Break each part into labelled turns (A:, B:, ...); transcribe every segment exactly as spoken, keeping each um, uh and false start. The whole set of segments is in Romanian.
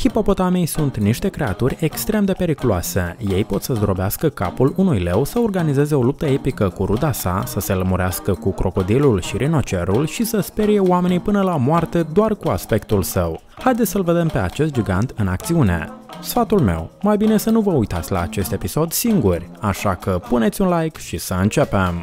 A: Hipopotamii sunt niște creaturi extrem de periculoase. Ei pot să zdrobească capul unui leu, să organizeze o luptă epică cu ruda sa, să se lămurească cu crocodilul și rinocerul și să sperie oamenii până la moarte doar cu aspectul său. Haideți să-l vedem pe acest gigant în acțiune. Sfatul meu, mai bine să nu vă uitați la acest episod singuri, așa că puneți un like și să începem!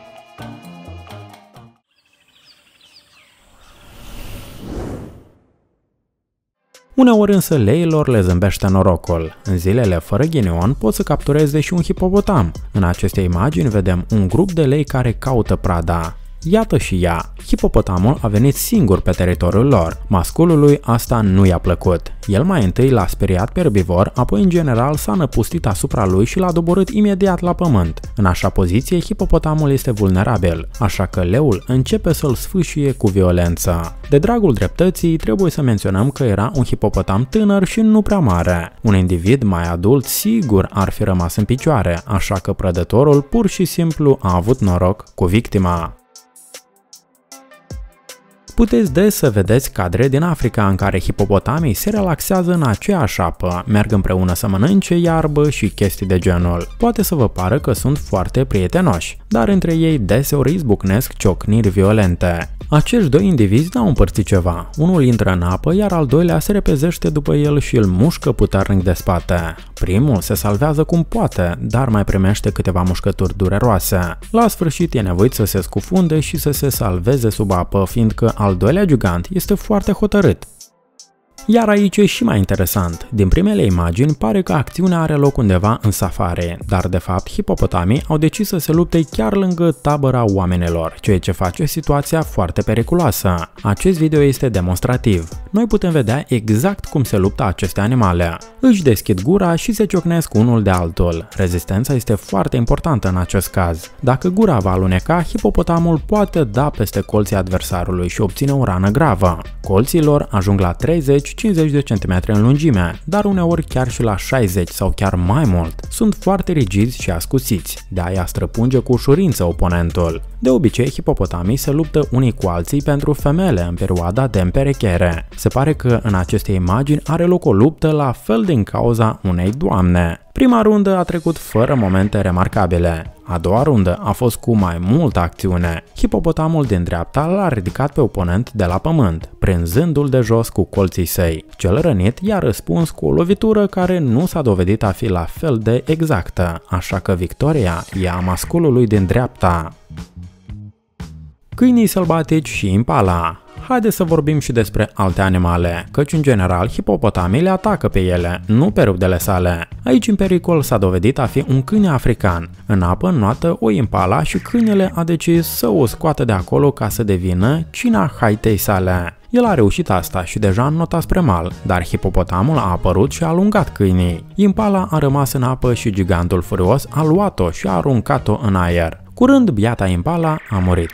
A: Uneori însă leilor le zâmbește norocul. În zilele fără ghinion pot să captureze și un hipopotam. În aceste imagini vedem un grup de lei care caută prada. Iată și ea. Hipopotamul a venit singur pe teritoriul lor. Masculului asta nu i-a plăcut. El mai întâi l-a speriat pe erbivor, apoi în general s-a năpustit asupra lui și l-a doborât imediat la pământ. În așa poziție, hipopotamul este vulnerabil, așa că leul începe să-l sfâșie cu violență. De dragul dreptății, trebuie să menționăm că era un hipopotam tânăr și nu prea mare. Un individ mai adult sigur ar fi rămas în picioare, așa că prădătorul pur și simplu a avut noroc cu victima. Puteți des să vedeți cadre din Africa în care hipopotamii se relaxează în aceeași apă, merg împreună să mănânce iarbă și chestii de genul. Poate să vă pară că sunt foarte prietenoși, dar între ei deseori izbucnesc ciocniri violente. Acești doi indivizi n-au împărțit ceva. Unul intră în apă, iar al doilea se repezește după el și îl mușcă puternic de spate. Primul se salvează cum poate, dar mai primește câteva mușcături dureroase. La sfârșit e nevoit să se scufunde și să se salveze sub apă, fiindcă al doilea gigant este foarte hotărât. Iar aici e și mai interesant. Din primele imagini pare că acțiunea are loc undeva în safari, dar de fapt hipopotamii au decis să se lupte chiar lângă tabăra oamenilor, ceea ce face situația foarte periculoasă. Acest video este demonstrativ. Noi putem vedea exact cum se luptă aceste animale. Își deschid gura și se ciocnesc unul de altul. Rezistența este foarte importantă în acest caz. Dacă gura va aluneca, hipopotamul poate da peste colții adversarului și obține o rană gravă. Colții lor ajung la treizeci cincizeci de centimetri în lungime, dar uneori chiar și la șaizeci sau chiar mai mult. Sunt foarte rigizi și ascuțiți, de aia străpunge cu ușurință oponentul. De obicei, hipopotamii se luptă unii cu alții pentru femele în perioada de împerechere. Se pare că în aceste imagini are loc o luptă la fel din cauza unei doamne. Prima rundă a trecut fără momente remarcabile. A doua rundă a fost cu mai multă acțiune. Hipopotamul din dreapta l-a ridicat pe oponent de la pământ, prinzându-l de jos cu colții săi. Cel rănit i-a răspuns cu o lovitură care nu s-a dovedit a fi la fel de exactă, așa că victoria e a masculului din dreapta. Câinii sălbatici și impala. Haideți să vorbim și despre alte animale, căci în general hipopotamii le atacă pe ele, nu pe rudele sale. Aici în pericol s-a dovedit a fi un câine african. În apă înnoată o impala și câinele a decis să o scoată de acolo ca să devină cina haitei sale. El a reușit asta și deja înnota spre mal, dar hipopotamul a apărut și a alungat câinii. Impala a rămas în apă și gigantul furios a luat-o și a aruncat-o în aer. Curând, biata impala a murit.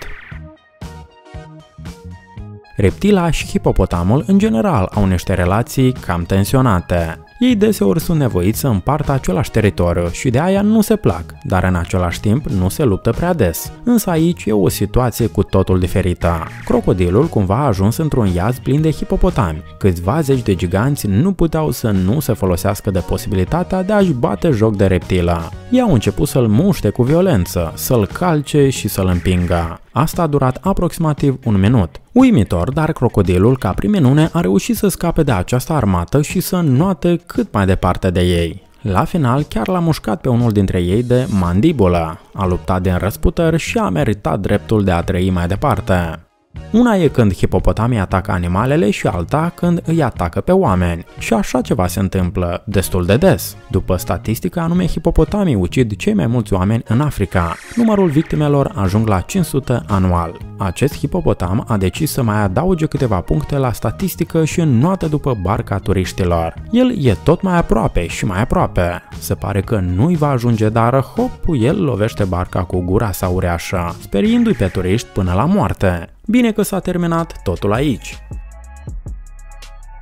A: Reptila și hipopotamul în general au niște relații cam tensionate. Ei deseori sunt nevoiți să împartă același teritoriu și de aia nu se plac, dar în același timp nu se luptă prea des. Însă aici e o situație cu totul diferită. Crocodilul cumva a ajuns într-un iaz plin de hipopotami. Câțiva zeci de giganți nu puteau să nu se folosească de posibilitatea de a-și bate joc de reptilă. Ei au început să-l muște cu violență, să-l calce și să-l împingă. Asta a durat aproximativ un minut. Uimitor, dar crocodilul, ca prin minune, a reușit să scape de această armată și să înnoate cât mai departe de ei. La final, chiar l-a mușcat pe unul dintre ei de mandibulă. A luptat din răsputeri și a meritat dreptul de a trăi mai departe. Una e când hipopotamii atacă animalele și alta când îi atacă pe oameni. Și așa ceva se întâmplă destul de des. După statistică, anume hipopotamii ucid cei mai mulți oameni în Africa. Numărul victimelor ajung la cinci sute anual. Acest hipopotam a decis să mai adauge câteva puncte la statistică și înnoată după barca turiștilor. El e tot mai aproape și mai aproape. Se pare că nu-i va ajunge, dar hop, el lovește barca cu gura sa uriașă, speriindu-i pe turiști până la moarte. Bine că s-a terminat totul aici.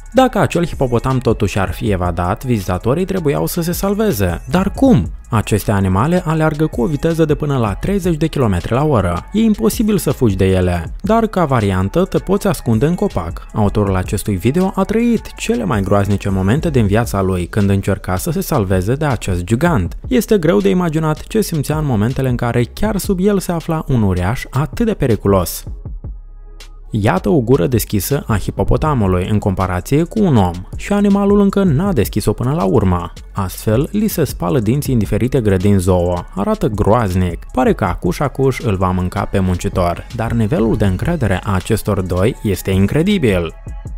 A: Dacă acel hipopotam totuși ar fi evadat, vizitatorii trebuiau să se salveze. Dar cum? Aceste animale aleargă cu o viteză de până la treizeci de kilometri la oră. E imposibil să fugi de ele, dar ca variantă te poți ascunde în copac. Autorul acestui video a trăit cele mai groaznice momente din viața lui când încerca să se salveze de acest gigant. Este greu de imaginat ce simțea în momentele în care chiar sub el se afla un uriaș atât de periculos. Iată o gură deschisă a hipopotamului în comparație cu un om și animalul încă n-a deschis-o până la urmă. Astfel, li se spală dinții în diferite grădini zoo. Arată groaznic. Pare că acuș-acuș îl va mânca pe muncitor, dar nivelul de încredere a acestor doi este incredibil.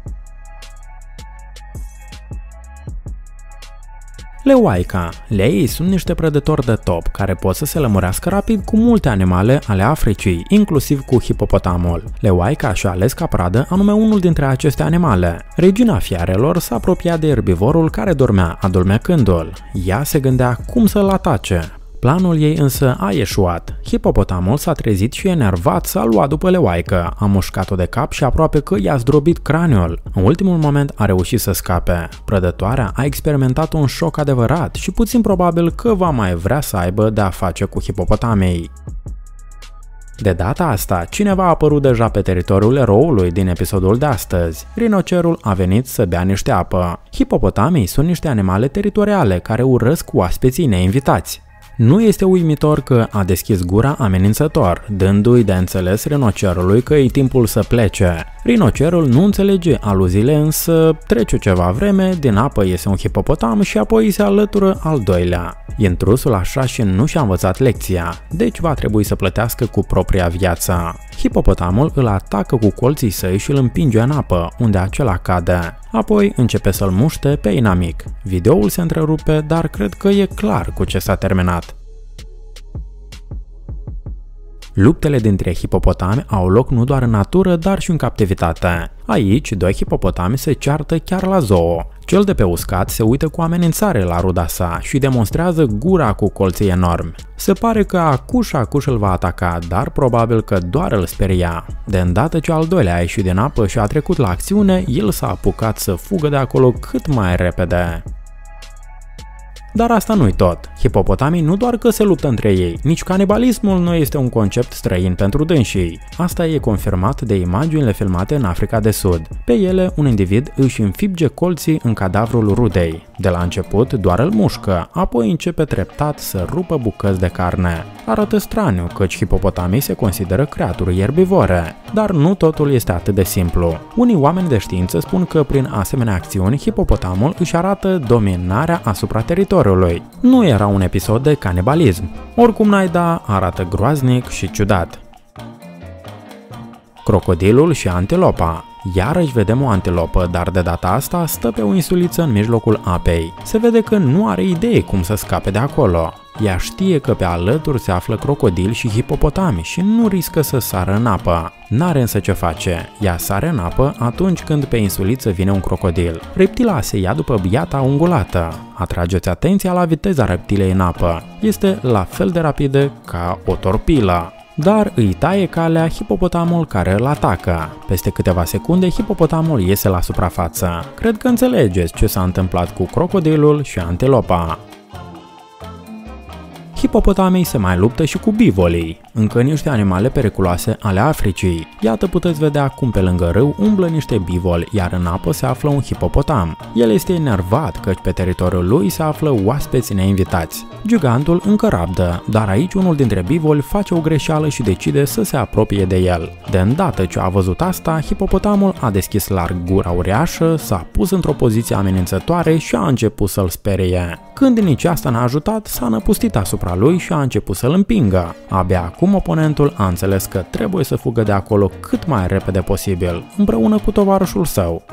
A: Leoaica. Leii sunt niște prădători de top care pot să se lămurească rapid cu multe animale ale Africii, inclusiv cu hipopotamul. Leoaica și-a ales ca pradă anume unul dintre aceste animale. Regina fiarelor s-a apropiat de erbivorul care dormea adormecându-l. Ea se gândea cum să-l atace. Planul ei însă a eșuat. Hipopotamul s-a trezit și enervat s-a luat după leoaică, a mușcat-o de cap și aproape că i-a zdrobit craniul. În ultimul moment a reușit să scape. Prădătoarea a experimentat un șoc adevărat și puțin probabil că va mai vrea să aibă de-a face cu hipopotamei. De data asta, cineva a apărut deja pe teritoriul eroului din episodul de astăzi. Rinocerul a venit să bea niște apă. Hipopotamii sunt niște animale teritoriale care urăsc oaspeții neinvitați. Nu este uimitor că a deschis gura amenințător, dându-i de înțeles rinocerului că e timpul să plece. Rinocerul nu înțelege aluziile, însă trece ceva vreme, din apă iese un hipopotam și apoi se alătură al doilea. Intrusul așa și nu și-a învățat lecția, deci va trebui să plătească cu propria viață. Hipopotamul îl atacă cu colții săi și îl împinge în apă, unde acela cade. Apoi începe să-l muște pe inamic. Videoul se întrerupe, dar cred că e clar cu ce s-a terminat. Luptele dintre hipopotami au loc nu doar în natură, dar și în captivitate. Aici, doi hipopotami se ceartă chiar la zoo. Cel de pe uscat se uită cu amenințare la ruda sa și demonstrează gura cu colții enormi. Se pare că acuș-acuș îl va ataca, dar probabil că doar îl speria. De îndată ce al doilea a ieșit din apă și a trecut la acțiune, el s-a apucat să fugă de acolo cât mai repede. Dar asta nu-i tot. Hipopotamii nu doar că se luptă între ei, nici canibalismul nu este un concept străin pentru dânsii. Asta e confirmat de imaginile filmate în Africa de Sud. Pe ele, un individ își înfipge colții în cadavrul rudei. De la început doar îl mușcă, apoi începe treptat să rupă bucăți de carne. Arată straniu, căci hipopotamii se consideră creaturi erbivore. Dar nu totul este atât de simplu. Unii oameni de știință spun că prin asemenea acțiuni hipopotamul își arată dominarea asupra teritoriului. Nu era un episod de canibalism. Oricum n-ai da, arată groaznic și ciudat. Crocodilul și antilopa. Iarăși vedem o antilopă, dar de data asta stă pe o insuliță în mijlocul apei. Se vede că nu are idee cum să scape de acolo. Ea știe că pe alături se află crocodili și hipopotami și nu riscă să sară în apă. N-are însă ce face. Ea sare în apă atunci când pe insuliță vine un crocodil. Reptila se ia după biata ungulată. Atrageți atenția la viteza reptilei în apă. Este la fel de rapidă ca o torpilă. Dar îi taie calea hipopotamul care îl atacă. Peste câteva secunde, hipopotamul iese la suprafață. Cred că înțelegeți ce s-a întâmplat cu crocodilul și antilopa. Hipopotamii se mai luptă și cu bivolii, încă niște animale periculoase ale Africii. Iată puteți vedea cum pe lângă râu umblă niște bivoli, iar în apă se află un hipopotam. El este enervat căci pe teritoriul lui se află oaspeți neinvitați. Gigantul încă rabdă, dar aici unul dintre bivoli face o greșeală și decide să se apropie de el. De îndată ce a văzut asta, hipopotamul a deschis larg gura uriașă, s-a pus într-o poziție amenințătoare și a început să-l sperie. Când nici asta n-a ajutat, s-a năpustit asupra lui și a început să-l împingă. Abia acum oponentul a înțeles că trebuie să fugă de acolo cât mai repede posibil, împreună cu tovarășul său.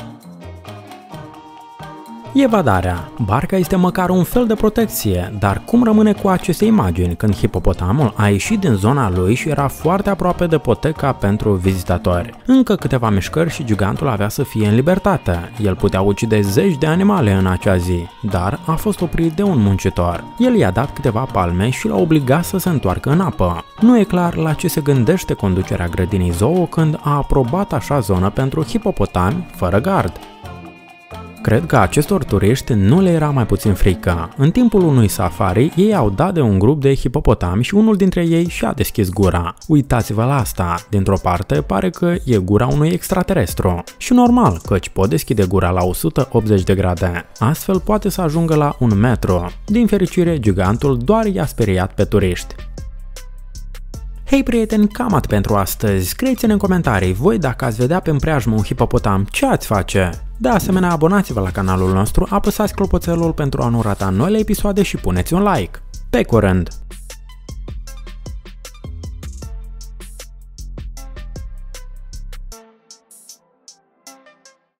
A: Evadarea. Barca este măcar un fel de protecție, dar cum rămâne cu aceste imagini când hipopotamul a ieșit din zona lui și era foarte aproape de poteca pentru vizitatori? Încă câteva mișcări și gigantul avea să fie în libertate. El putea ucide zeci de animale în acea zi, dar a fost oprit de un muncitor. El i-a dat câteva palme și l-a obligat să se întoarcă în apă. Nu e clar la ce se gândește conducerea grădinii zoo când a aprobat așa zonă pentru hipopotami fără gard. Cred că acestor turiști nu le era mai puțin frică. În timpul unui safari, ei au dat de un grup de hipopotami și unul dintre ei și-a deschis gura. Uitați-vă la asta, dintr-o parte pare că e gura unui extraterestru. Și normal, căci pot deschide gura la o sută optzeci de grade. Astfel poate să ajungă la un metru. Din fericire, gigantul doar i-a speriat pe turiști. Hei prieteni, cam atât pentru astăzi. Scrieți-ne în comentarii voi dacă ați vedea pe preajmă un hipopotam, ce ați face? De asemenea, abonați-vă la canalul nostru, apăsați clopoțelul pentru a nu rata noile episoade și puneți un like. Pe curând!